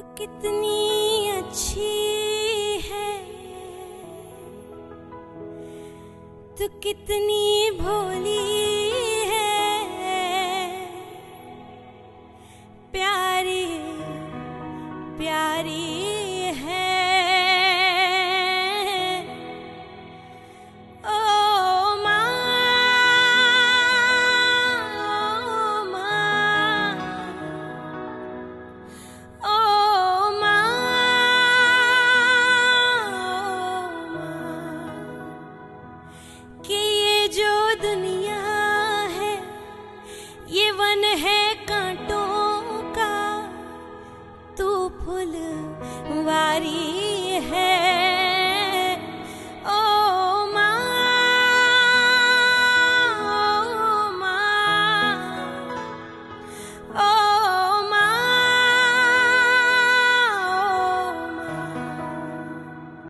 तू कितनी अच्छी है, तू कितनी भोली है, प्यारी प्यारी है। ओ माँ, ओ माँ, कि ये जो दुनिया है ये वन है कांटों का, तू फुलवारी है।